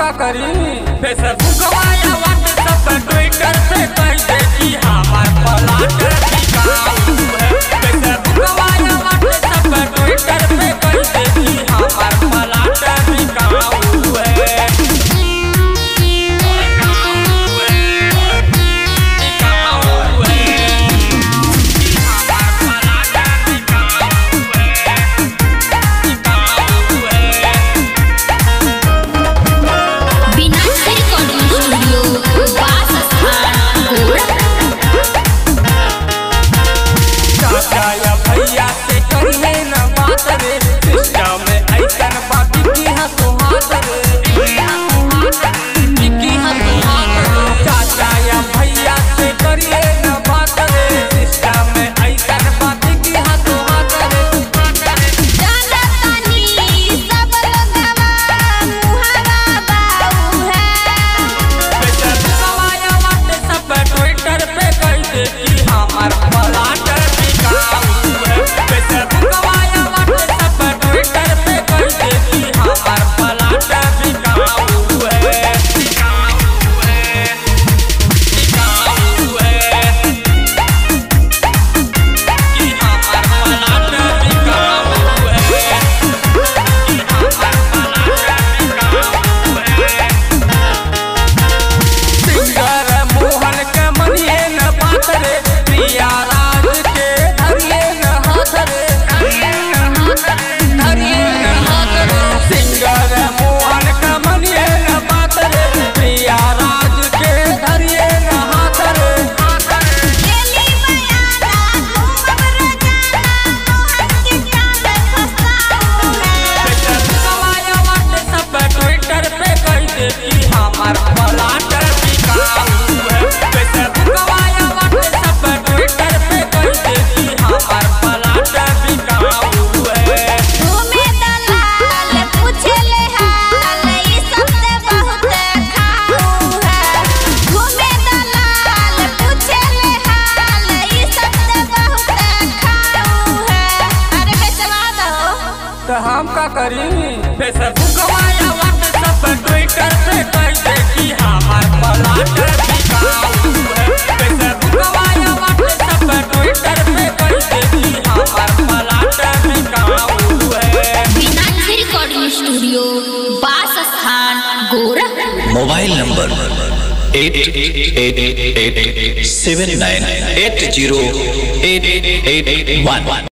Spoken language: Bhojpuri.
का करी फेसबुक या व्हाट्सएप ट्विटर पे कह दे कि हमार प्लाट बिकाऊ है। फेसबुक या व्हाट्सएप ट्विटर पे कह दे कि हमार प्लाट बिकाऊ है। भैया से करिए न बात रे सिस्टम में ऐसन बात की हसो हाथ रे चाचा या भैया से करिए न बात रे सिस्टम में ऐसन बात की हसो हाथ रे। जाना तानी सब लोगवा मुहावा बाऊ है। फेसबुक या व्हाट्सएप ट्विटर पे कह दे कि हमार प्लाट बिकाऊ है। फेसबुक या व्हाट्सएप ट्विटर पे कह दे कि हमार प्लाट बिकाऊ है। सिंगर मोहन के मनिए न बात रे प्रिया राज के धरिए न हाथ रे सिंगर मोहन के मनिए न बात रे प्रिया राज के धरिए न हाथ रे। गेली बयाना घूमब रोजाना मोहन के जान फसाऊ है। फेसबुक या व्हाट्सएप ट्विटर पे कह दे कि हमार प्लाट बिकाऊ है। फेसबुक या व्हाट्सएप ट्विटर पे कह दे कि हमार प्लाट बिकाऊ है। घूमे दलाल पूछले हाल ई सब से बहुत खाऊ है। घूमे दलाल पूछले हाल ई सब से बहुत खाऊ है। अरे बेचवा दो तो हम का करी फेसबुक या व्हाट्सएप ट्विटर पे कह दे कि हमार प्लाट बिकाऊ है। फेसबुक या व्हाट्सएप ट्विटर पे कह दे कि हमार प्लाट बिकाऊ है। मीनाक्षी रिकॉर्डिंग स्टूडियो बास स्थान गोरखपुर। Mobile number 8887980881।